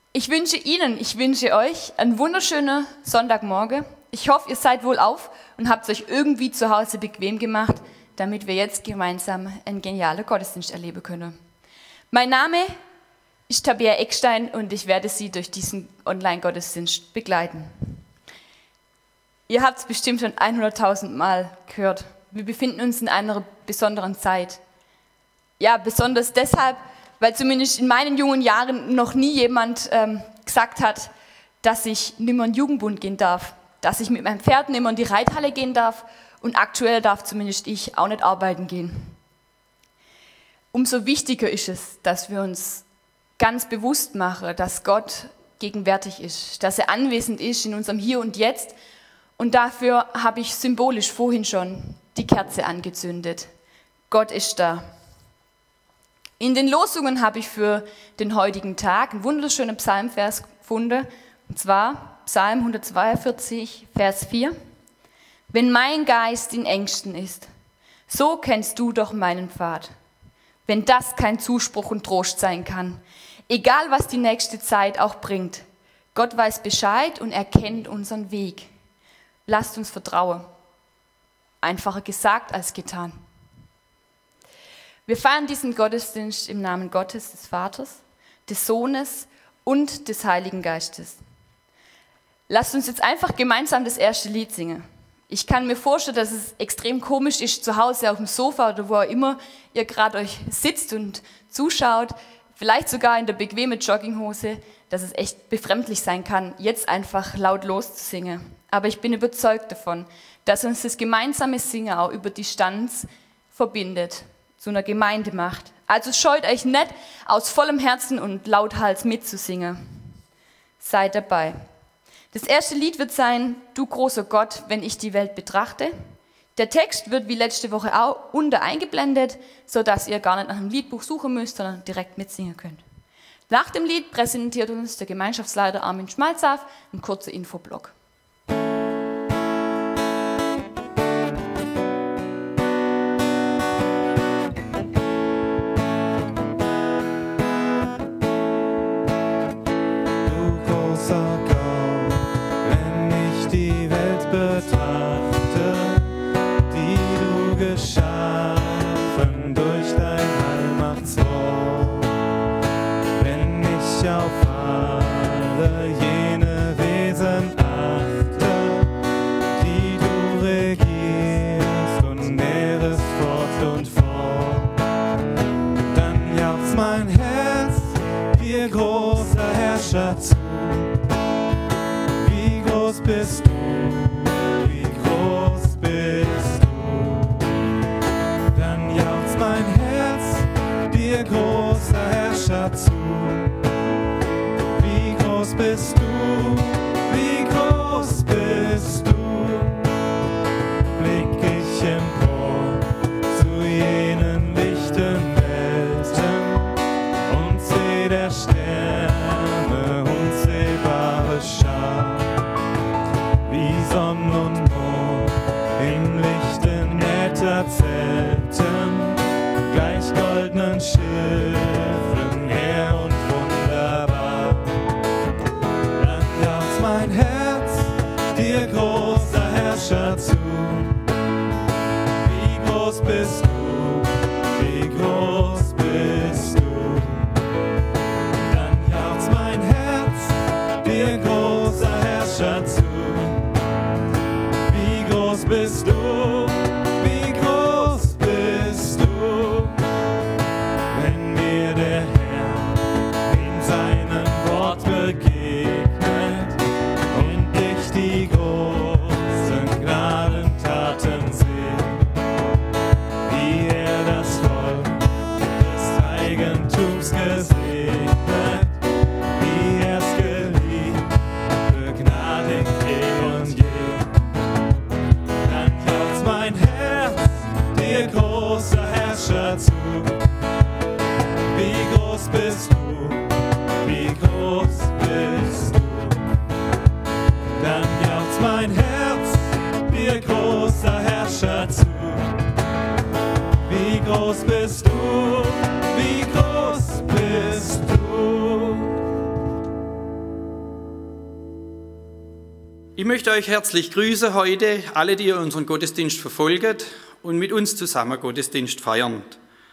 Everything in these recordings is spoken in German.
Ich wünsche euch einen wunderschönen Sonntagmorgen. Ich hoffe, ihr seid wohlauf und habt es euch irgendwie zu Hause bequem gemacht, damit wir jetzt gemeinsam einen genialen Gottesdienst erleben können. Mein Name ist Tabea Eckstein und ich werde Sie durch diesen Online-Gottesdienst begleiten. Ihr habt es bestimmt schon 100.000 Mal gehört. Wir befinden uns in einer besonderen Zeit. Ja, besonders deshalb, weil zumindest in meinen jungen Jahren noch nie jemand gesagt hat, dass ich nicht mehr in den Jugendbund gehen darf, dass ich mit meinem Pferd nicht mehr in die Reithalle gehen darf und aktuell darf zumindest ich auch nicht arbeiten gehen. Umso wichtiger ist es, dass wir uns ganz bewusst machen, dass Gott gegenwärtig ist, dass er anwesend ist in unserem Hier und Jetzt. Und dafür habe ich symbolisch vorhin schon die Kerze angezündet. Gott ist da. In den Losungen habe ich für den heutigen Tag einen wunderschönen Psalmvers gefunden, und zwar Psalm 142, Vers 4. Wenn mein Geist in Ängsten ist, so kennst du doch meinen Pfad. Wenn das kein Zuspruch und Trost sein kann, egal was die nächste Zeit auch bringt, Gott weiß Bescheid und erkennt unseren Weg. Lasst uns vertrauen. Einfacher gesagt als getan. Wir feiern diesen Gottesdienst im Namen Gottes, des Vaters, des Sohnes und des Heiligen Geistes. Lasst uns jetzt einfach gemeinsam das erste Lied singen. Ich kann mir vorstellen, dass es extrem komisch ist, zu Hause auf dem Sofa oder wo auch immer ihr gerade euch sitzt und zuschaut, vielleicht sogar in der bequemen Jogginghose, dass es echt befremdlich sein kann, jetzt einfach laut loszusingen. Aber ich bin überzeugt davon, dass uns das gemeinsame Singen auch über Distanz verbindet, zu einer Gemeinde macht. Also scheut euch nicht, aus vollem Herzen und lauthals mitzusingen. Seid dabei. Das erste Lied wird sein, Du großer Gott, wenn ich die Welt betrachte. Der Text wird wie letzte Woche auch unten eingeblendet, sodass ihr gar nicht nach einem Liedbuch suchen müsst, sondern direkt mitsingen könnt. Nach dem Lied präsentiert uns der Gemeinschaftsleiter Armin Schmalzaf einen kurzen Infoblock. Wie groß bist du, wie groß bist du? Dann jauchzt mein Herz, dir großer Herrscher zu. Wie groß bist du, wie groß bist du? Blick ich empor zu jenen lichten Welten und seh der Sterne Schar, wie Sonne und Mond im lichten Äther zelten, gleich goldenen Schiffen her und wunderbar. Dann jauchzt mein Herz, dir großer Herrscher zu. Wie groß bist du, wie groß bist du? Dann jauchzt mein Herz, dir großer Herrscher zu. Wie groß bist du, wie groß bist du? Wenn mir der Herr in seinem Wort begegnet und ich die große Ich möchte euch herzlich grüßen heute, alle, die unseren Gottesdienst verfolgt und mit uns zusammen Gottesdienst feiern.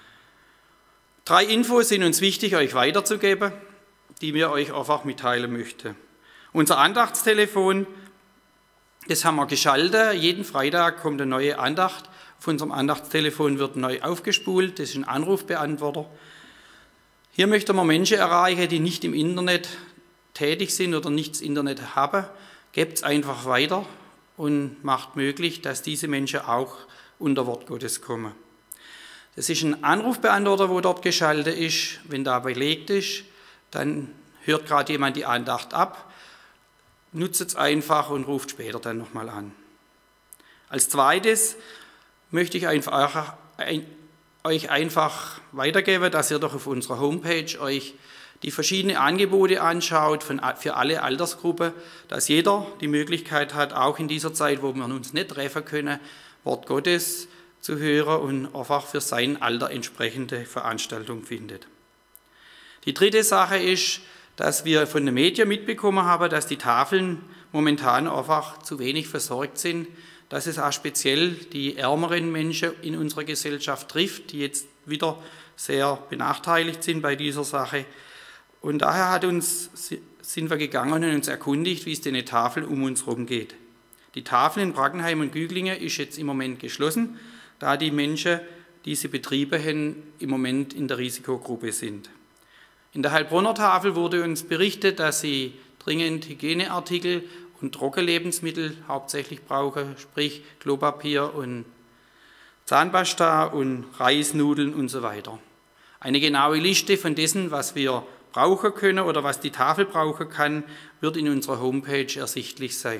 3 Infos sind uns wichtig, euch weiterzugeben, die wir euch einfach mitteilen möchten. Unser Andachtstelefon, das haben wir geschaltet. Jeden Freitag kommt eine neue Andacht. Auf unserem Andachtstelefon wird neu aufgespult. Das ist ein Anrufbeantworter. Hier möchten wir Menschen erreichen, die nicht im Internet tätig sind oder nicht das Internet haben. Gebt es einfach weiter und macht möglich, dass diese Menschen auch unter Wort Gottes kommen. Das ist ein Anrufbeantworter, wo dort geschaltet ist. Wenn da belegt ist, dann hört gerade jemand die Andacht ab. Nutzt es einfach und ruft später dann nochmal an. Als zweites möchte ich euch einfach weitergeben, dass ihr doch auf unserer Homepage euch die verschiedenen Angebote anschaut für alle Altersgruppen, dass jeder die Möglichkeit hat, auch in dieser Zeit, wo wir uns nicht treffen können, Wort Gottes zu hören und einfach für sein Alter entsprechende Veranstaltung findet. Die dritte Sache ist, dass wir von den Medien mitbekommen haben, dass die Tafeln momentan einfach zu wenig versorgt sind, dass es auch speziell die ärmeren Menschen in unserer Gesellschaft trifft, die jetzt wieder sehr benachteiligt sind bei dieser Sache. Und daher sind wir gegangen und uns erkundigt, wie es den Tafeln um uns herum geht. Die Tafel in Brackenheim und Güglingen ist jetzt im Moment geschlossen, da die Menschen, diese Betriebe haben, im Moment in der Risikogruppe sind. In der Heilbronner Tafel wurde uns berichtet, dass sie dringend Hygieneartikel und Trockenlebensmittel hauptsächlich brauchen, sprich Klopapier und Zahnpasta und Reisnudeln und so weiter. Eine genaue Liste von dessen, was wir brauchen können oder was die Tafel brauchen kann, wird in unserer Homepage ersichtlich sein.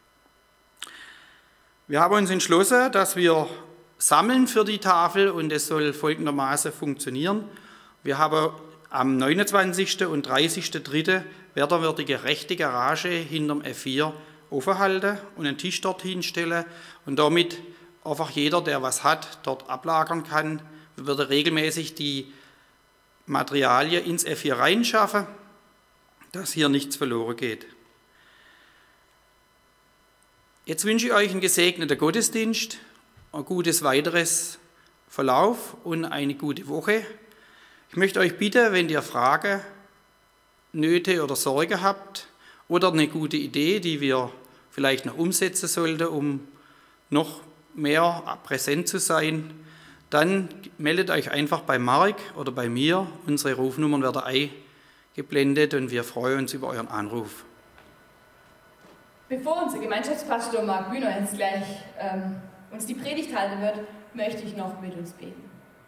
Wir haben uns entschlossen, dass wir sammeln für die Tafel und es soll folgendermaßen funktionieren. Wir haben am 29. und 30.03. werden wir die rechte Garage hinterm F4 offen halten und einen Tisch dorthin stellen und damit einfach jeder, der was hat, dort ablagern kann. Wir werden regelmäßig die Materialien ins F4 reinschaffen, dass hier nichts verloren geht. Jetzt wünsche ich euch einen gesegneten Gottesdienst, ein gutes weiteres Verlauf und eine gute Woche. Ich möchte euch bitten, wenn ihr Fragen, Nöte oder Sorgen habt oder eine gute Idee, die wir vielleicht noch umsetzen sollten, um noch mehr präsent zu sein, dann meldet euch einfach bei Mark oder bei mir. Unsere Rufnummern werden eingeblendet und wir freuen uns über euren Anruf. Bevor unser Gemeinschaftspastor Marc Bühner jetzt gleich uns die Predigt halten wird, möchte ich noch mit uns beten.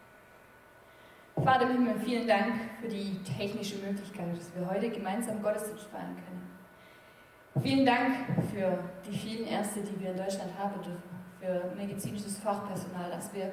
Vater im Himmel, vielen Dank für die technische Möglichkeit, dass wir heute gemeinsam Gottesdienst feiern können. Vielen Dank für die vielen Ärzte, die wir in Deutschland haben dürfen, für medizinisches Fachpersonal, dass wir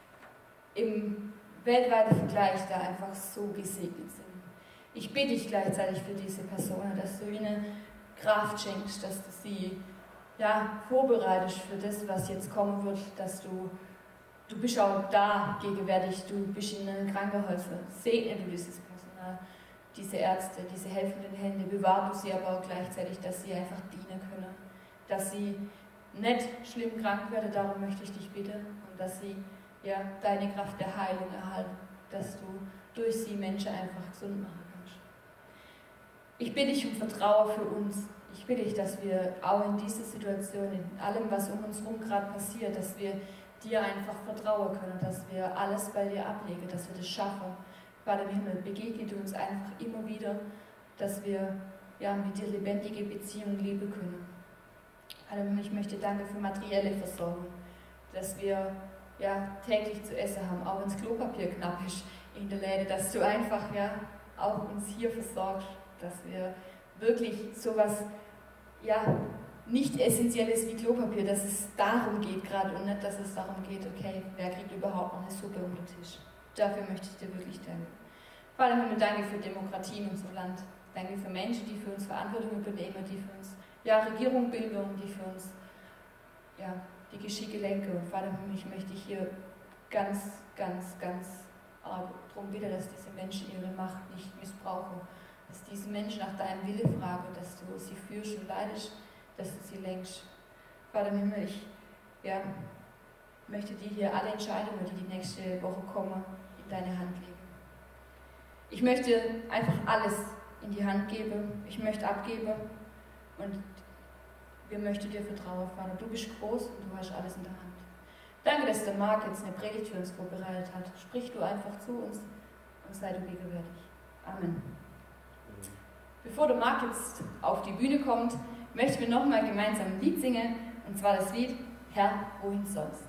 im weltweiten Vergleich da einfach so gesegnet sind. Ich bitte dich gleichzeitig für diese Personen, dass du ihnen Kraft schenkst, dass du sie vorbereitest für das, was jetzt kommen wird, dass du bist auch da gegenwärtig, du bist in den Krankenhäusern. Segne du dieses Personal, diese Ärzte, diese helfenden Hände, bewahr du sie aber auch gleichzeitig, dass sie einfach dienen können, dass sie nicht schlimm krank werden, darum möchte ich dich bitten, und dass sie deine Kraft der Heilung erhalten, dass du durch sie Menschen einfach gesund machen kannst. Ich bitte dich um Vertrauen für uns. Ich bitte dich, dass wir auch in dieser Situation, in allem, was um uns herum gerade passiert, dass wir dir einfach vertrauen können, dass wir alles bei dir ablegen, dass wir das schaffen. Vater im Himmel, begegne du uns einfach immer wieder, dass wir mit dir lebendige Beziehungen leben können. Vater im Himmel, ich möchte danke für materielle Versorgung, dass wir täglich zu essen haben, auch wenn das Klopapier knapp ist in der Läde, dass du einfach auch uns hier versorgst, dass wir wirklich sowas nicht Essentielles wie Klopapier, dass es darum geht gerade und nicht, dass es darum geht, okay, wer kriegt überhaupt noch eine Suppe um den Tisch. Dafür möchte ich dir wirklich danken. Vater im Himmel, danke für Demokratie in unserem Land. Danke für Menschen, die für uns Verantwortung übernehmen, die für uns Regierung bilden und die für uns die Geschicke lenken. Und Vater im Himmel, ich möchte hier ganz, ganz, ganz arg darum bitten, dass diese Menschen ihre Macht nicht missbrauchen, dass diese Menschen nach deinem Wille fragen, dass du sie führst und leidest, dass du sie lenkst. Vater im Himmel, ich möchte dir hier alle Entscheidungen, die die nächste Woche kommen, in deine Hand legen. Ich möchte einfach alles in die Hand geben. Ich möchte abgeben und wir möchten dir vertrauen, Vater. Du bist groß und du hast alles in der Hand. Danke, dass der Marc jetzt eine Predigt für uns vorbereitet hat. Sprich du einfach zu uns und sei du gegenwärtig. Amen. Bevor der Marc jetzt auf die Bühne kommt, möchten wir nochmal gemeinsam ein Lied singen, und zwar das Lied Herr, wohin sonst?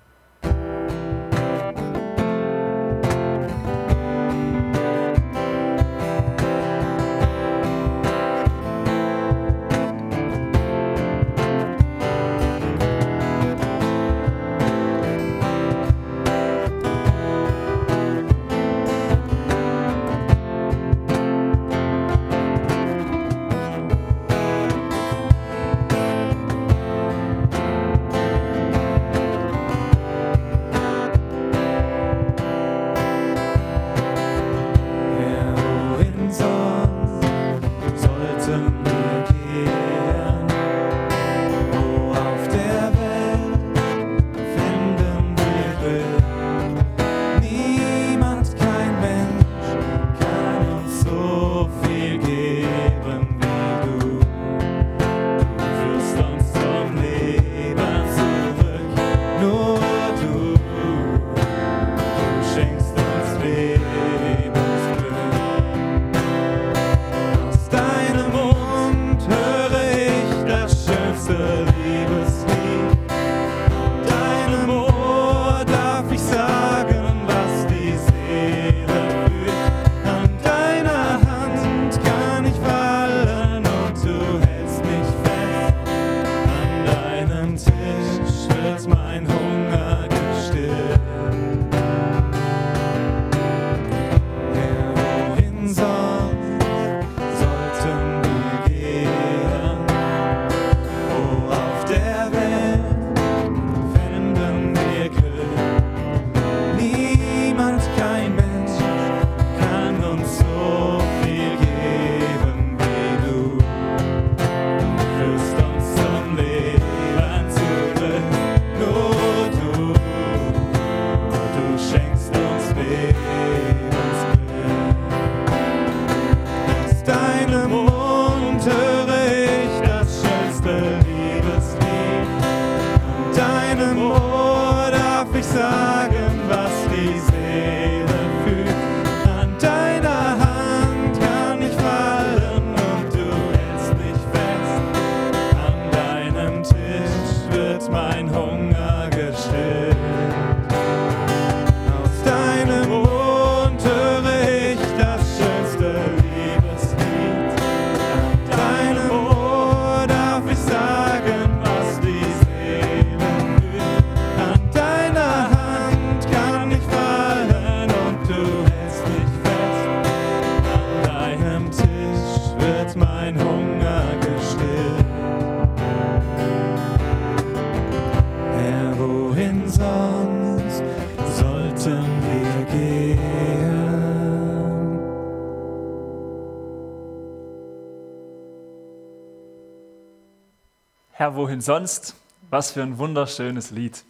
Herr, wohin sonst? Was für ein wunderschönes Lied.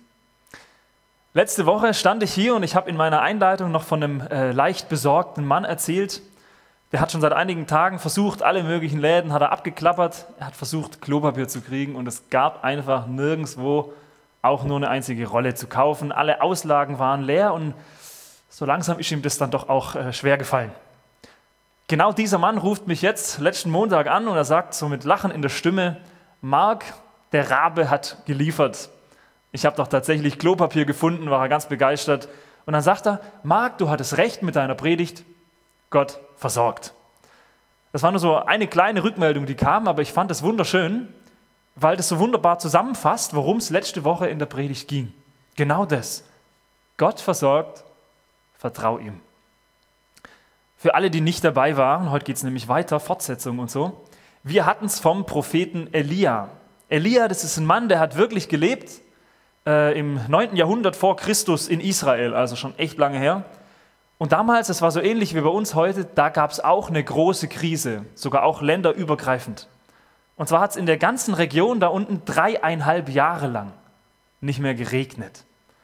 Letzte Woche stand ich hier und ich habe in meiner Einleitung noch von einem leicht besorgten Mann erzählt. Der hat schon seit einigen Tagen versucht, alle möglichen Läden hat er abgeklappert. Er hat versucht, Klopapier zu kriegen und es gab einfach nirgendwo auch nur eine einzige Rolle zu kaufen. Alle Auslagen waren leer und so langsam ist ihm das dann doch auch schwer gefallen. Genau dieser Mann ruft mich jetzt letzten Montag an und er sagt so mit Lachen in der Stimme: Marc, der Rabe hat geliefert. Ich habe doch tatsächlich Klopapier gefunden, war er ganz begeistert. Und dann sagt er: Marc, du hattest recht mit deiner Predigt, Gott versorgt. Das war nur so eine kleine Rückmeldung, die kam, aber ich fand es wunderschön, weil das so wunderbar zusammenfasst, worum es letzte Woche in der Predigt ging. Genau das. Gott versorgt, vertrau ihm. Für alle, die nicht dabei waren, heute geht es nämlich weiter, Fortsetzung und so. Wir hatten es vom Propheten Elia. Elia, das ist ein Mann, der hat wirklich gelebt im 9. Jahrhundert vor Christus in Israel, also schon echt lange her. Und damals, das war so ähnlich wie bei uns heute, da gab es auch eine große Krise, sogar auch länderübergreifend. Und zwar hat es in der ganzen Region da unten 3,5 Jahre lang nicht mehr geregnet.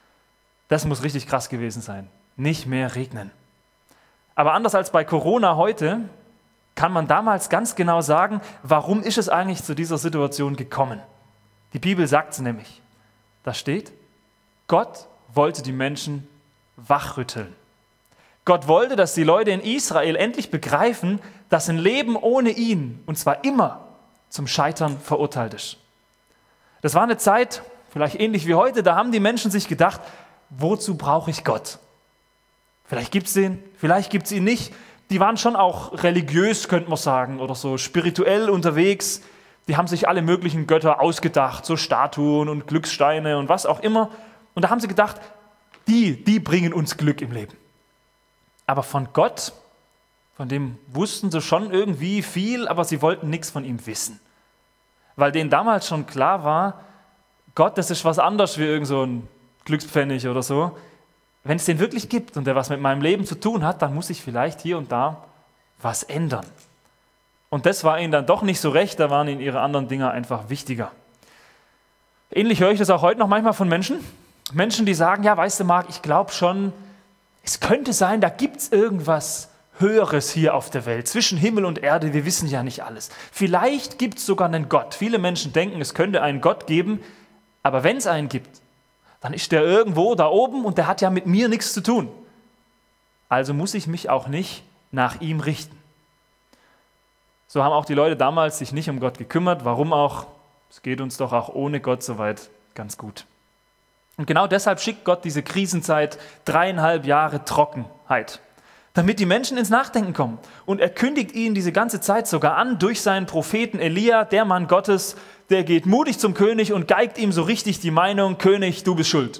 Das muss richtig krass gewesen sein. Nicht mehr regnen. Aber anders als bei Corona heute kann man damals ganz genau sagen, warum ist es eigentlich zu dieser Situation gekommen. Die Bibel sagt es nämlich. Da steht, Gott wollte die Menschen wachrütteln. Gott wollte, dass die Leute in Israel endlich begreifen, dass ein Leben ohne ihn, und zwar immer, zum Scheitern verurteilt ist. Das war eine Zeit, vielleicht ähnlich wie heute, da haben die Menschen sich gedacht, wozu brauche ich Gott? Vielleicht gibt es den, vielleicht gibt es ihn nicht. Die waren schon auch religiös, könnte man sagen, oder so spirituell unterwegs. Die haben sich alle möglichen Götter ausgedacht, so Statuen und Glückssteine und was auch immer. Und da haben sie gedacht, die bringen uns Glück im Leben. Aber von Gott, von dem wussten sie schon irgendwie viel, aber sie wollten nichts von ihm wissen. Weil denen damals schon klar war, Gott, das ist was anderes wie irgend so ein Glückspfennig oder so. Wenn es den wirklich gibt und der was mit meinem Leben zu tun hat, dann muss ich vielleicht hier und da was ändern. Und das war ihnen dann doch nicht so recht, da waren ihnen ihre anderen Dinge einfach wichtiger. Ähnlich höre ich das auch heute noch manchmal von Menschen. Menschen, die sagen, ja, weißt du, Marc, ich glaube schon, es könnte sein, da gibt es irgendwas Höheres hier auf der Welt, zwischen Himmel und Erde, wir wissen ja nicht alles. Vielleicht gibt es sogar einen Gott. Viele Menschen denken, es könnte einen Gott geben, aber wenn es einen gibt, dann ist der irgendwo da oben und der hat ja mit mir nichts zu tun. Also muss ich mich auch nicht nach ihm richten. So haben auch die Leute damals sich nicht um Gott gekümmert. Warum auch? Es geht uns doch auch ohne Gott soweit ganz gut. Und genau deshalb schickt Gott diese Krisenzeit, 3,5 Jahre Trockenheit, damit die Menschen ins Nachdenken kommen. Und er kündigt ihnen diese ganze Zeit sogar an durch seinen Propheten Elia, der Mann Gottes, der geht mutig zum König und geigt ihm so richtig die Meinung, König, du bist schuld.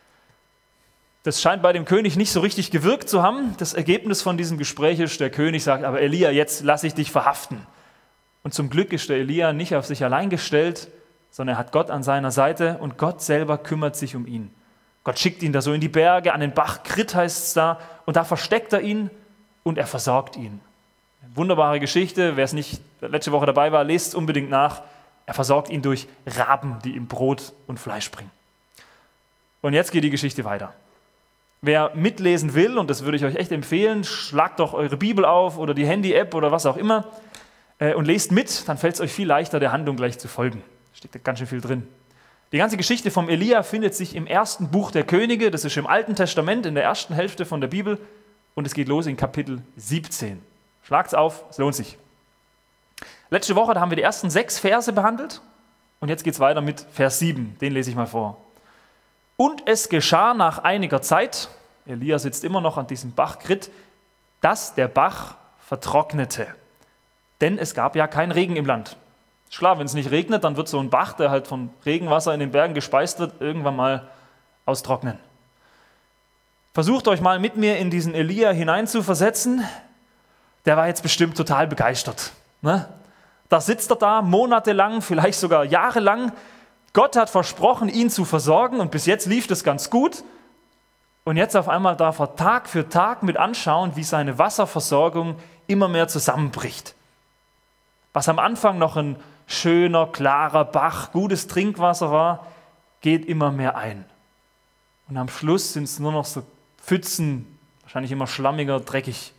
Das scheint bei dem König nicht so richtig gewirkt zu haben. Das Ergebnis von diesem Gespräch ist, der König sagt, aber Elia, jetzt lasse ich dich verhaften. Und zum Glück ist der Elia nicht auf sich allein gestellt, sondern er hat Gott an seiner Seite und Gott selber kümmert sich um ihn. Gott schickt ihn da so in die Berge, an den Bach Krit heißt es da, und da versteckt er ihn und er versorgt ihn. Eine wunderbare Geschichte, wer es nicht letzte Woche dabei war, lest es unbedingt nach. Er versorgt ihn durch Raben, die ihm Brot und Fleisch bringen. Und jetzt geht die Geschichte weiter. Wer mitlesen will, und das würde ich euch echt empfehlen, schlagt doch eure Bibel auf oder die Handy-App oder was auch immer und lest mit, dann fällt es euch viel leichter, der Handlung gleich zu folgen. Steckt da ganz schön viel drin. Die ganze Geschichte vom Elia findet sich im ersten Buch der Könige, das ist im Alten Testament, in der ersten Hälfte von der Bibel, und es geht los in Kapitel 17. Schlagt's auf, es lohnt sich. Letzte Woche da haben wir die ersten 6 Verse behandelt und jetzt geht es weiter mit Vers 7, den lese ich mal vor. Und es geschah nach einiger Zeit, Elia sitzt immer noch an diesem Bach Krit, dass der Bach vertrocknete, denn es gab ja keinen Regen im Land. Ist klar, wenn es nicht regnet, dann wird so ein Bach, der halt von Regenwasser in den Bergen gespeist wird, irgendwann mal austrocknen. Versucht euch mal mit mir in diesen Elia hineinzuversetzen. Der war jetzt bestimmt total begeistert. Ne? Da sitzt er da monatelang, vielleicht sogar jahrelang. Gott hat versprochen, ihn zu versorgen und bis jetzt lief das ganz gut. Und jetzt auf einmal darf er Tag für Tag mit anschauen, wie seine Wasserversorgung immer mehr zusammenbricht. Was am Anfang noch ein schöner, klarer Bach, gutes Trinkwasser war, geht immer mehr ein. Und am Schluss sind es nur noch so Pfützen, wahrscheinlich immer schlammiger, dreckig.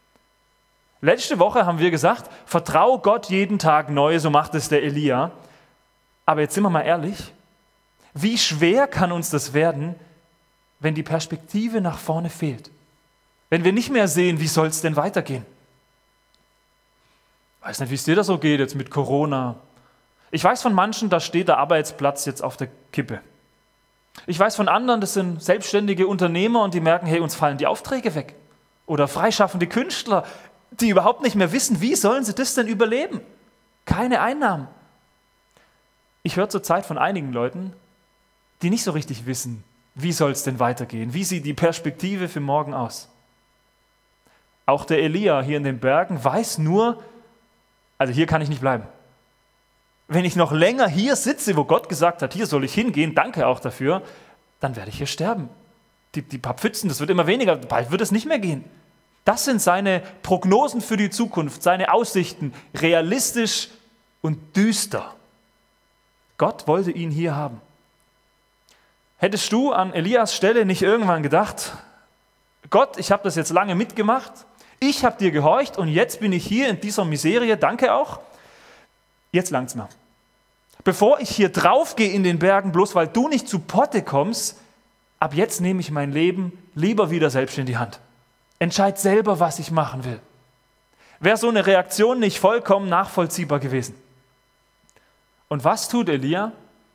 Letzte Woche haben wir gesagt, vertrau Gott jeden Tag neu, so macht es der Elia. Aber jetzt sind wir mal ehrlich, wie schwer kann uns das werden, wenn die Perspektive nach vorne fehlt? Wenn wir nicht mehr sehen, wie soll es denn weitergehen? Ich weiß nicht, wie es dir da so geht jetzt mit Corona. Ich weiß von manchen, da steht der Arbeitsplatz jetzt auf der Kippe. Ich weiß von anderen, das sind selbstständige Unternehmer und die merken, hey, uns fallen die Aufträge weg. Oder freischaffende Künstler, die überhaupt nicht mehr wissen, wie sollen sie das denn überleben? Keine Einnahmen. Ich höre zurzeit von einigen Leuten, die nicht so richtig wissen, wie soll es denn weitergehen? Wie sieht die Perspektive für morgen aus? Auch der Elia hier in den Bergen weiß nur, also hier kann ich nicht bleiben. Wenn ich noch länger hier sitze, wo Gott gesagt hat, hier soll ich hingehen, danke auch dafür, dann werde ich hier sterben. Die paar Pfützen, das wird immer weniger, bald wird es nicht mehr gehen. Das sind seine Prognosen für die Zukunft, seine Aussichten, realistisch und düster. Gott wollte ihn hier haben. Hättest du an Elias Stelle nicht irgendwann gedacht, Gott, ich habe das jetzt lange mitgemacht, ich habe dir gehorcht und jetzt bin ich hier in dieser Miserie, danke auch, jetzt langt's mir. Bevor ich hier draufgehe in den Bergen, bloß weil du nicht zu Potte kommst, ab jetzt nehme ich mein Leben lieber wieder selbst in die Hand. Entscheid selber, was ich machen will. Wäre so eine Reaktion nicht vollkommen nachvollziehbar gewesen. Und was tut Elia?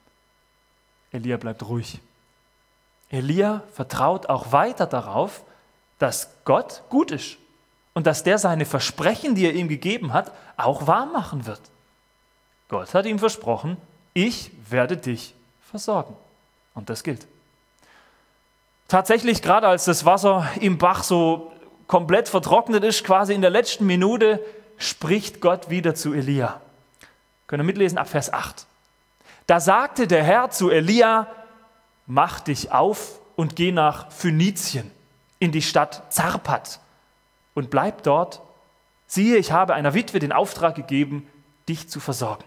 Elia bleibt ruhig. Elia vertraut auch weiter darauf, dass Gott gut ist und dass der seine Versprechen, die er ihm gegeben hat, auch wahr machen wird. Gott hat ihm versprochen, ich werde dich versorgen. Und das gilt. Tatsächlich, gerade als das Wasser im Bach so komplett vertrocknet ist, quasi in der letzten Minute, spricht Gott wieder zu Elia. Könnt ihr mitlesen ab Vers 8. Da sagte der Herr zu Elia, mach dich auf und geh nach Phönizien, in die Stadt Zarpat und bleib dort. Siehe, ich habe einer Witwe den Auftrag gegeben, dich zu versorgen.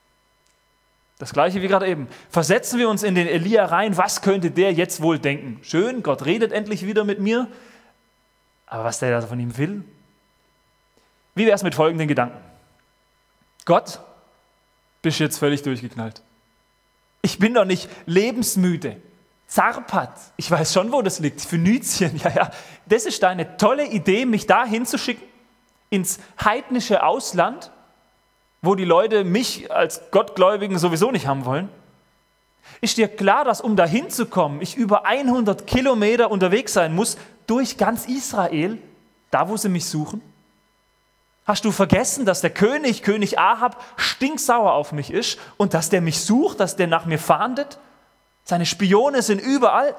Das gleiche wie gerade eben. Versetzen wir uns in den Elia rein, was könnte der jetzt wohl denken? Schön, Gott redet endlich wieder mit mir, aber was der da von ihm will? Wie wäre es mit folgenden Gedanken? Gott, bist jetzt völlig durchgeknallt. Ich bin doch nicht lebensmüde. Zarpat, ich weiß schon, wo das liegt. Phönizien, ja, das ist deine tolle Idee, mich da hinzuschicken, ins heidnische Ausland, wo die Leute mich als Gottgläubigen sowieso nicht haben wollen. Ist dir klar, dass um da hinzukommen, ich über 100 Kilometer unterwegs sein muss, durch ganz Israel, da wo sie mich suchen? Hast du vergessen, dass der König Ahab, stinksauer auf mich ist und dass der mich sucht, dass der nach mir fahndet? Seine Spione sind überall.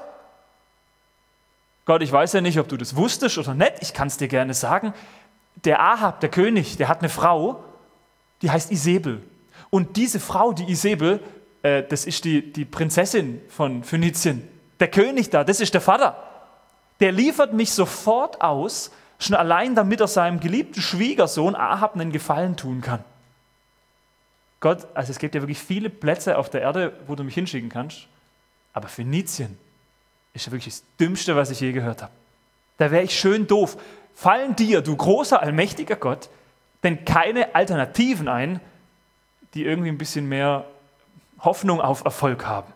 Gott, ich weiß ja nicht, ob du das wusstest oder nicht, ich kann es dir gerne sagen. Der Ahab, der König, der hat eine Frau, die heißt Isebel. Und diese Frau, die Isebel, das ist die Prinzessin von Phönizien. Der König da, das ist der Vater. Der liefert mich sofort aus, schon allein damit er seinem geliebten Schwiegersohn Ahab einen Gefallen tun kann. Gott, also es gibt ja wirklich viele Plätze auf der Erde, wo du mich hinschicken kannst, aber Phönizien ist ja wirklich das Dümmste, was ich je gehört habe. Da wäre ich schön doof. Fallen dir, du großer, allmächtiger Gott, denn keine Alternativen ein, die irgendwie ein bisschen mehr Hoffnung auf Erfolg haben?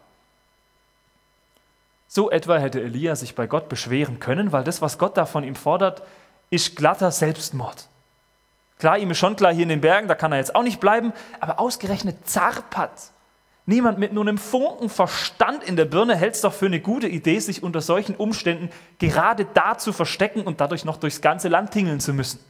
So etwa hätte Elia sich bei Gott beschweren können, weil das, was Gott da von ihm fordert, ist glatter Selbstmord. Klar, ihm ist schon klar, hier in den Bergen, da kann er jetzt auch nicht bleiben, aber ausgerechnet Zarpat. Niemand mit nur einem Funken Verstand in der Birne hält es doch für eine gute Idee, sich unter solchen Umständen gerade da zu verstecken und dadurch noch durchs ganze Land tingeln zu müssen.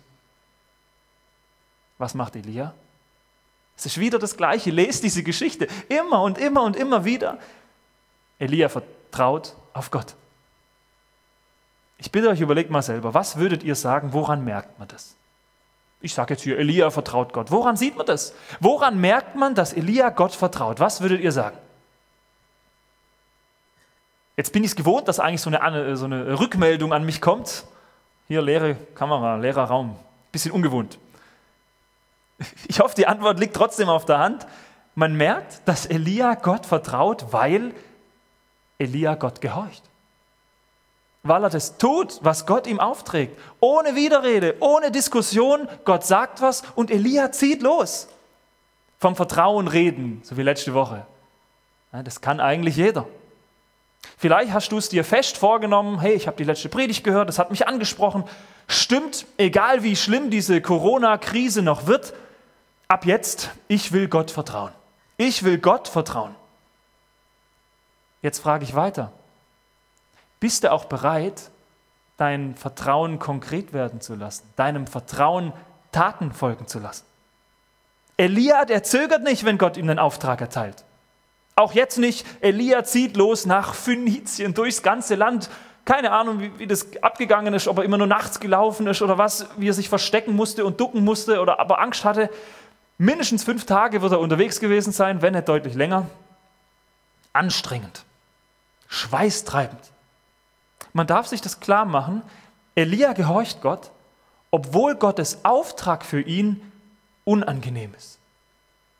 Was macht Elia? Es ist wieder das Gleiche. Lest diese Geschichte immer und immer und immer wieder. Elia vertraut auf Gott. Ich bitte euch, überlegt mal selber, was würdet ihr sagen, woran merkt man das? Ich sage jetzt hier, Elia vertraut Gott. Woran sieht man das? Woran merkt man, dass Elia Gott vertraut? Was würdet ihr sagen? Jetzt bin ich es gewohnt, dass eigentlich so eine Rückmeldung an mich kommt. Hier, leere Kamera, leerer Raum. Bisschen ungewohnt. Ich hoffe, die Antwort liegt trotzdem auf der Hand. Man merkt, dass Elia Gott vertraut, weil Elia Gott gehorcht. Weil er das tut, was Gott ihm aufträgt. Ohne Widerrede, ohne Diskussion. Gott sagt was und Elia zieht los. Vom Vertrauen reden, so wie letzte Woche. Das kann eigentlich jeder. Vielleicht hast du es dir fest vorgenommen, hey, ich habe die letzte Predigt gehört, das hat mich angesprochen. Stimmt, egal wie schlimm diese Corona-Krise noch wird, ab jetzt, ich will Gott vertrauen. Ich will Gott vertrauen. Jetzt frage ich weiter. Bist du auch bereit, dein Vertrauen konkret werden zu lassen, deinem Vertrauen Taten folgen zu lassen? Elia, der zögert nicht, wenn Gott ihm den Auftrag erteilt. Auch jetzt nicht, Elia zieht los nach Phönizien, durchs ganze Land. Keine Ahnung, wie das abgegangen ist, ob er immer nur nachts gelaufen ist oder was, wie er sich verstecken musste und ducken musste oder aber Angst hatte. Mindestens 5 Tage wird er unterwegs gewesen sein, wenn nicht deutlich länger. Anstrengend, schweißtreibend. Man darf sich das klar machen, Elia gehorcht Gott, obwohl Gottes Auftrag für ihn unangenehm ist.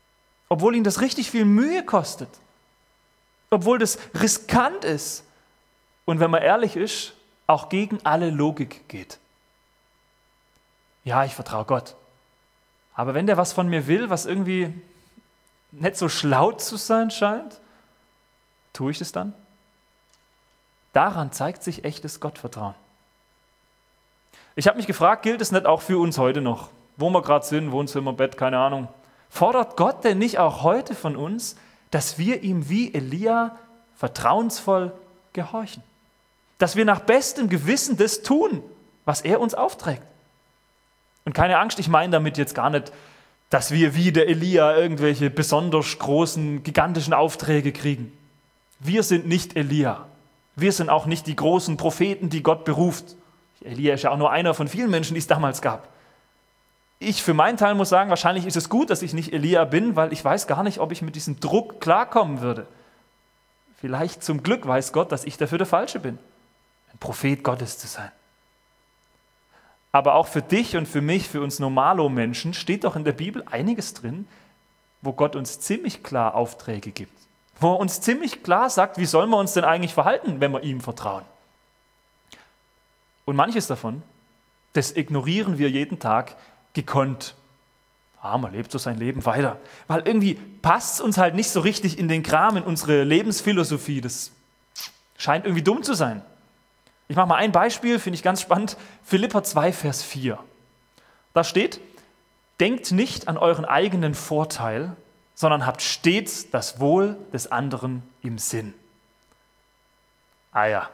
obwohl ihn das richtig viel Mühe kostet, obwohl das riskant ist und wenn man ehrlich ist, auch gegen alle Logik geht. Ja, ich vertraue Gott. Aber wenn der was von mir will, was irgendwie nicht so schlau zu sein scheint, tue ich das dann? Daran zeigt sich echtes Gottvertrauen. Ich habe mich gefragt, gilt es nicht auch für uns heute noch? Wo wir gerade sind, Wohnzimmer, Bett, keine Ahnung. Fordert Gott denn nicht auch heute von uns, dass wir ihm wie Elia vertrauensvoll gehorchen? Dass wir nach bestem Gewissen das tun, was er uns aufträgt? Und keine Angst, ich meine damit jetzt gar nicht, dass wir wie der Elia irgendwelche besonders großen, gigantischen Aufträge kriegen. Wir sind nicht Elia. Wir sind auch nicht die großen Propheten, die Gott beruft. Elia ist ja auch nur einer von vielen Menschen, die es damals gab. Ich für meinen Teil muss sagen, wahrscheinlich ist es gut, dass ich nicht Elia bin, weil ich weiß gar nicht, ob ich mit diesem Druck klarkommen würde. Vielleicht zum Glück weiß Gott, dass ich dafür der Falsche bin, ein Prophet Gottes zu sein. Aber auch für dich und für mich, für uns Normalo-Menschen, steht doch in der Bibel einiges drin, wo Gott uns ziemlich klar Aufträge gibt. Wo er uns ziemlich klar sagt, wie sollen wir uns denn eigentlich verhalten, wenn wir ihm vertrauen. Und manches davon, das ignorieren wir jeden Tag gekonnt. Man lebt so sein Leben weiter. Weil irgendwie passt es uns halt nicht so richtig in den Kram, in unsere Lebensphilosophie. Das scheint irgendwie dumm zu sein. Ich mache mal ein Beispiel, finde ich ganz spannend. Philipper 2, Vers 4. Da steht, denkt nicht an euren eigenen Vorteil, sondern habt stets das Wohl des anderen im Sinn. Ja.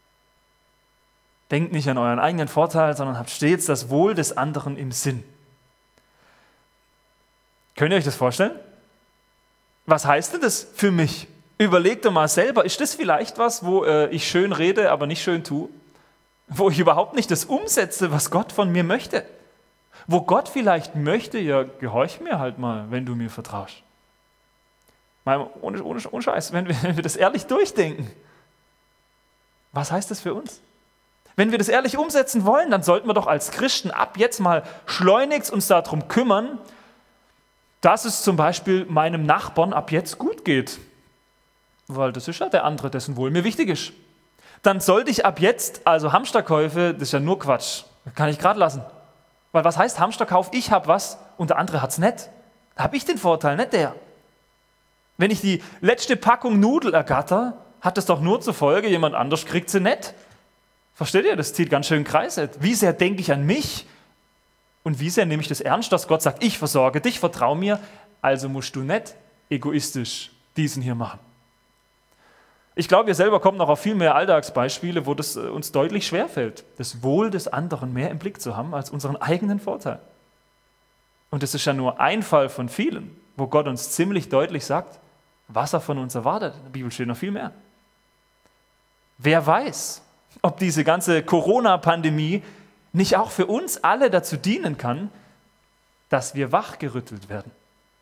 Denkt nicht an euren eigenen Vorteil, sondern habt stets das Wohl des anderen im Sinn. Könnt ihr euch das vorstellen? Was heißt denn das für mich? Überlegt doch mal selber, ist das vielleicht was, wo ich schön rede, aber nicht schön tue? Wo ich überhaupt nicht das umsetze, was Gott von mir möchte? Wo Gott vielleicht möchte, ja, gehorch mir halt mal, wenn du mir vertraust. Mal ohne Scheiß, wenn wir das ehrlich durchdenken, was heißt das für uns? Wenn wir das ehrlich umsetzen wollen, dann sollten wir doch als Christen ab jetzt mal schleunigst uns darum kümmern, dass es zum Beispiel meinem Nachbarn ab jetzt gut geht. Weil das ist ja der andere, dessen Wohl mir wichtig ist. Dann sollte ich ab jetzt, also Hamsterkäufe, das ist ja nur Quatsch. Das kann ich gerade lassen. Weil was heißt Hamsterkauf? Ich habe was und der andere hat es nicht. Da habe ich den Vorteil, nicht der. Wenn ich die letzte Packung Nudel ergatter, hat das doch nur zur Folge, jemand anders kriegt sie nicht. Versteht ihr? Das zieht ganz schön Kreise. Wie sehr denke ich an mich und wie sehr nehme ich das ernst, dass Gott sagt, ich versorge dich, vertrau mir, also musst du nicht egoistisch diesen hier machen. Ich glaube, ihr selber kommt noch auf viel mehr Alltagsbeispiele, wo das uns deutlich schwerfällt, das Wohl des anderen mehr im Blick zu haben als unseren eigenen Vorteil. Und das ist ja nur ein Fall von vielen, wo Gott uns ziemlich deutlich sagt, was er von uns erwartet. In der Bibel steht noch viel mehr. Wer weiß, ob diese ganze Corona-Pandemie nicht auch für uns alle dazu dienen kann, dass wir wachgerüttelt werden.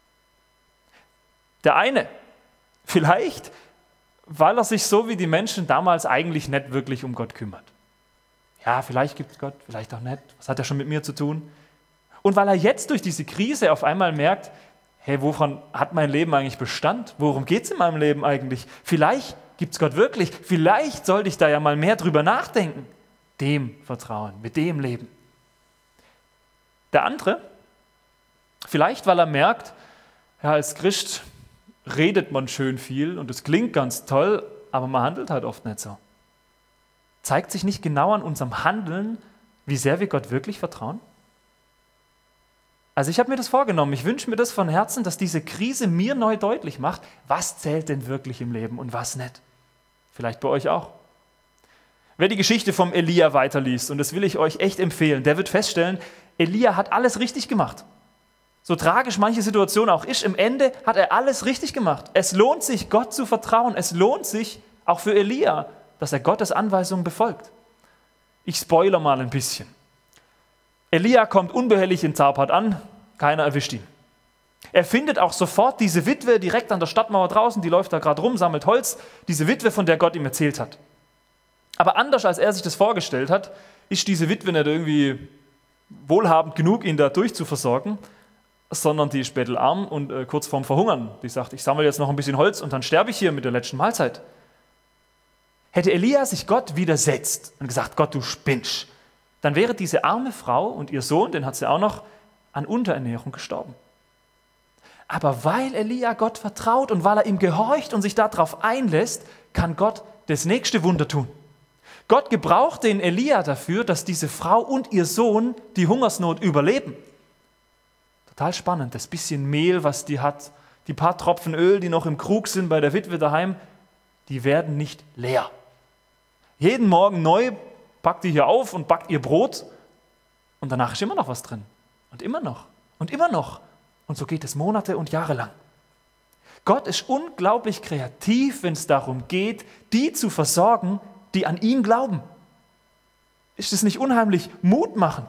Der eine, vielleicht, weil er sich so wie die Menschen damals eigentlich nicht wirklich um Gott kümmert. Ja, vielleicht gibt es Gott, vielleicht auch nicht. Was hat er schon mit mir zu tun? Und weil er jetzt durch diese Krise auf einmal merkt, hey, wovon hat mein Leben eigentlich Bestand? Worum geht es in meinem Leben eigentlich? Vielleicht gibt es Gott wirklich? Vielleicht sollte ich da ja mal mehr drüber nachdenken. Dem vertrauen, mit dem leben. Der andere, vielleicht weil er merkt, ja, als Christ redet man schön viel und es klingt ganz toll, aber man handelt halt oft nicht so. Zeigt sich nicht genau an unserem Handeln, wie sehr wir Gott wirklich vertrauen? Also ich habe mir das vorgenommen, ich wünsche mir das von Herzen, dass diese Krise mir neu deutlich macht, was zählt denn wirklich im Leben und was nicht. Vielleicht bei euch auch. Wer die Geschichte vom Elia weiterliest, und das will ich euch echt empfehlen, der wird feststellen, Elia hat alles richtig gemacht. So tragisch manche Situation auch ist, im Ende hat er alles richtig gemacht. Es lohnt sich, Gott zu vertrauen. Es lohnt sich, auch für Elia, dass er Gottes Anweisungen befolgt. Ich spoilere mal ein bisschen. Elia kommt unbehelligt in Zarpat an, keiner erwischt ihn. Er findet auch sofort diese Witwe direkt an der Stadtmauer draußen, die läuft da gerade rum, sammelt Holz, diese Witwe, von der Gott ihm erzählt hat. Aber anders, als er sich das vorgestellt hat, ist diese Witwe nicht irgendwie wohlhabend genug, ihn da durchzuversorgen, sondern die ist bettelarm und kurz vorm Verhungern. Die sagt, ich sammle jetzt noch ein bisschen Holz und dann sterbe ich hier mit der letzten Mahlzeit. Hätte Elia sich Gott widersetzt und gesagt, Gott, du spinnst, dann wäre diese arme Frau und ihr Sohn, den hat sie auch noch, an Unterernährung gestorben. Aber weil Elia Gott vertraut und weil er ihm gehorcht und sich darauf einlässt, kann Gott das nächste Wunder tun. Gott gebraucht den Elia dafür, dass diese Frau und ihr Sohn die Hungersnot überleben. Total spannend, das bisschen Mehl, was die hat, die paar Tropfen Öl, die noch im Krug sind bei der Witwe daheim, die werden nicht leer. Jeden Morgen neu packt die hier auf und backt ihr Brot und danach ist immer noch was drin. Und immer noch und immer noch. Und so geht es Monate und Jahre lang. Gott ist unglaublich kreativ, wenn es darum geht, die zu versorgen, die an ihn glauben. Ist es nicht unheimlich mutmachend?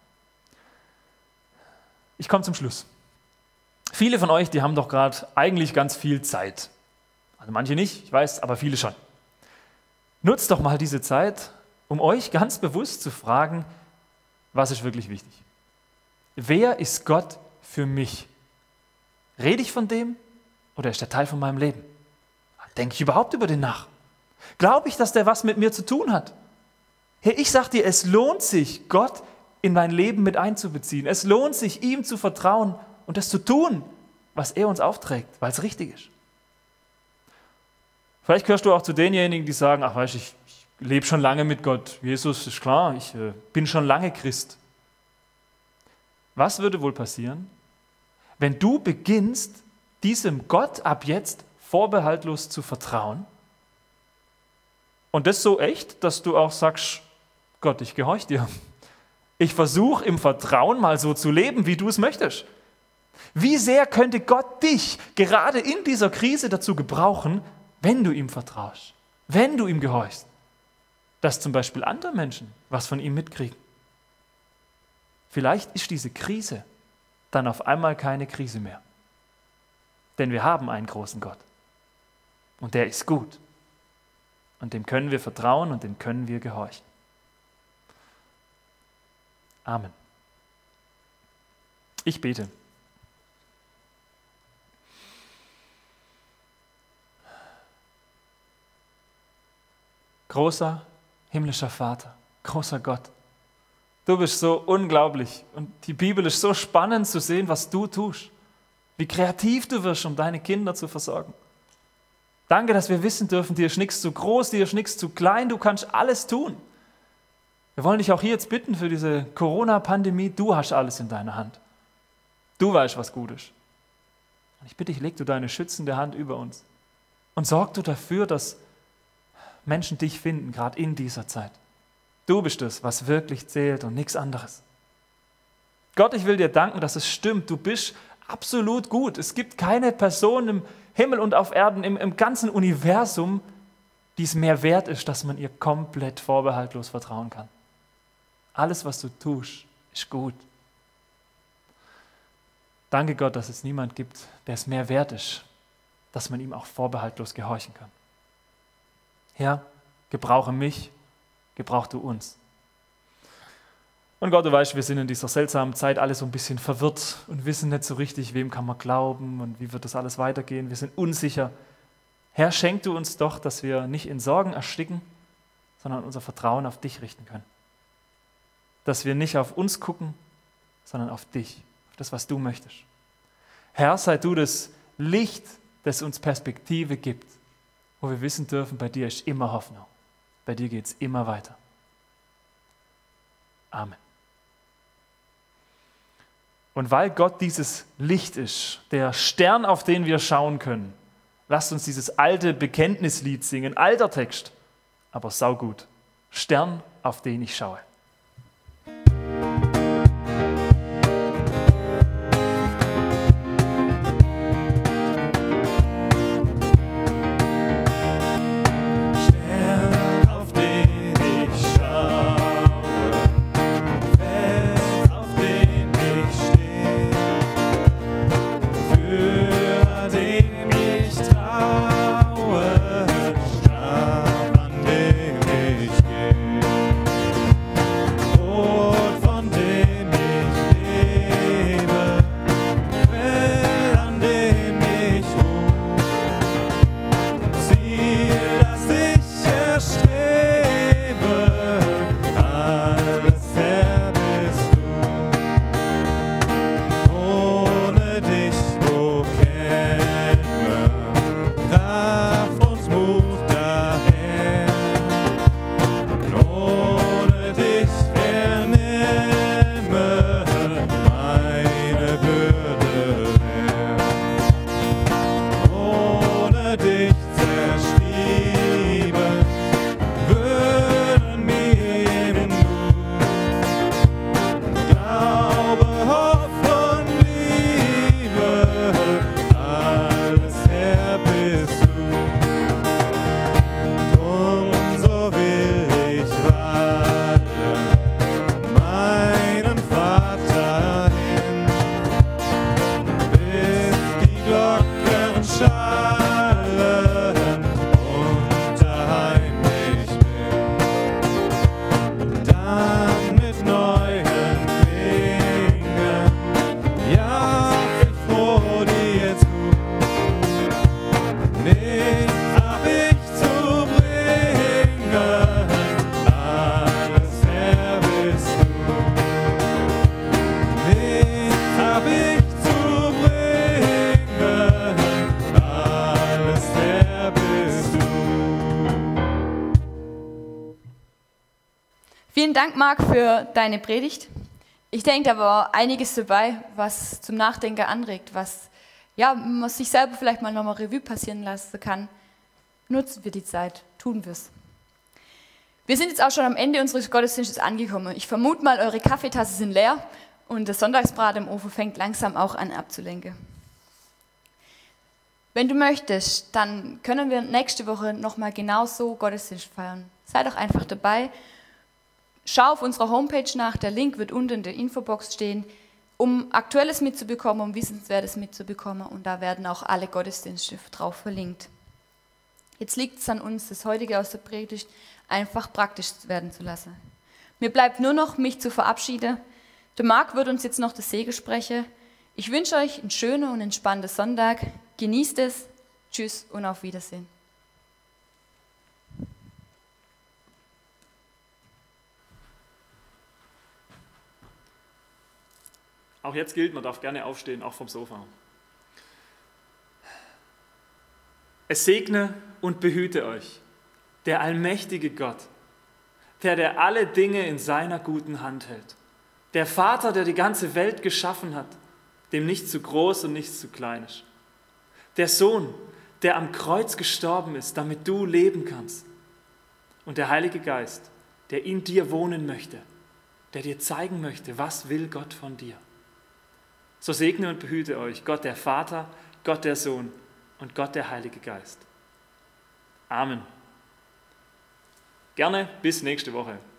Ich komme zum Schluss. Viele von euch, die haben doch gerade eigentlich ganz viel Zeit. Also manche nicht, ich weiß, aber viele schon. Nutzt doch mal diese Zeit, um euch ganz bewusst zu fragen, was ist wirklich wichtig? Wer ist Gott für mich? Rede ich von dem oder ist der Teil von meinem Leben? Denke ich überhaupt über den nach? Glaube ich, dass der was mit mir zu tun hat? Hey, ich sage dir, es lohnt sich, Gott in mein Leben mit einzubeziehen. Es lohnt sich, ihm zu vertrauen und das zu tun, was er uns aufträgt, weil es richtig ist. Vielleicht gehörst du auch zu denjenigen, die sagen, ach weißt du, ich lebe schon lange mit Gott. Jesus ist klar, ich bin schon lange Christ. Was würde wohl passieren, wenn du beginnst, diesem Gott ab jetzt vorbehaltlos zu vertrauen? Und das so echt, dass du auch sagst, Gott, ich gehorche dir. Ich versuche im Vertrauen mal so zu leben, wie du es möchtest. Wie sehr könnte Gott dich gerade in dieser Krise dazu gebrauchen, wenn du ihm vertraust, wenn du ihm gehorchst, dass zum Beispiel andere Menschen was von ihm mitkriegen. Vielleicht ist diese Krise dann auf einmal keine Krise mehr. Denn wir haben einen großen Gott. Und der ist gut. Und dem können wir vertrauen und dem können wir gehorchen. Amen. Ich bete. Großer himmlischer Vater, großer Gott, du bist so unglaublich und die Bibel ist so spannend zu sehen, was du tust, wie kreativ du wirst, um deine Kinder zu versorgen. Danke, dass wir wissen dürfen, dir ist nichts zu groß, dir ist nichts zu klein, du kannst alles tun. Wir wollen dich auch hier jetzt bitten für diese Corona-Pandemie, du hast alles in deiner Hand. Du weißt, was gut ist. Und ich bitte dich, leg du deine schützende Hand über uns und sorg du dafür, dass Menschen dich finden, gerade in dieser Zeit. Du bist es, was wirklich zählt und nichts anderes. Gott, ich will dir danken, dass es stimmt, du bist absolut gut. Es gibt keine Person im Himmel und auf Erden, im ganzen Universum, die es mehr wert ist, dass man ihr komplett vorbehaltlos vertrauen kann. Alles, was du tust, ist gut. Danke Gott, dass es niemand gibt, der es mehr wert ist, dass man ihm auch vorbehaltlos gehorchen kann. Herr, gebrauche mich, gebrauch du uns. Und Gott, du weißt, wir sind in dieser seltsamen Zeit alle so ein bisschen verwirrt und wissen nicht so richtig, wem kann man glauben und wie wird das alles weitergehen. Wir sind unsicher. Herr, schenk du uns doch, dass wir nicht in Sorgen ersticken, sondern unser Vertrauen auf dich richten können. Dass wir nicht auf uns gucken, sondern auf dich, auf das, was du möchtest. Herr, sei du das Licht, das uns Perspektive gibt, wo wir wissen dürfen, bei dir ist immer Hoffnung. Bei dir geht es immer weiter. Amen. Und weil Gott dieses Licht ist, der Stern, auf den wir schauen können, lasst uns dieses alte Bekenntnislied singen, alter Text, aber saugut. Stern, auf den ich schaue. Dank, Marc, für deine Predigt. Ich denke, da war einiges dabei, was zum Nachdenken anregt, was man sich selber vielleicht mal nochmal Revue passieren lassen kann. Nutzen wir die Zeit, tun wir es. Wir sind jetzt auch schon am Ende unseres Gottesdienstes angekommen. Ich vermute mal, eure Kaffeetassen sind leer und das Sonntagsbrot im Ofen fängt langsam auch an abzulenken. Wenn du möchtest, dann können wir nächste Woche nochmal genau so Gottesdienst feiern. Sei doch einfach dabei. Schau auf unserer Homepage nach, der Link wird unten in der Infobox stehen, um Aktuelles mitzubekommen, um Wissenswertes mitzubekommen, und da werden auch alle Gottesdienste drauf verlinkt. Jetzt liegt es an uns, das heutige aus der Predigt einfach praktisch werden zu lassen. Mir bleibt nur noch, mich zu verabschieden. Der Marc wird uns jetzt noch das Segen sprechen. Ich wünsche euch einen schönen und entspannten Sonntag. Genießt es. Tschüss und auf Wiedersehen. Auch jetzt gilt, man darf gerne aufstehen, auch vom Sofa. Es segne und behüte euch, der allmächtige Gott, der alle Dinge in seiner guten Hand hält. Der Vater, der die ganze Welt geschaffen hat, dem nichts zu groß und nichts zu klein ist. Der Sohn, der am Kreuz gestorben ist, damit du leben kannst. Und der Heilige Geist, der in dir wohnen möchte, der dir zeigen möchte, was will Gott von dir. So segne und behüte euch Gott der Vater, Gott der Sohn und Gott der Heilige Geist. Amen. Gerne bis nächste Woche.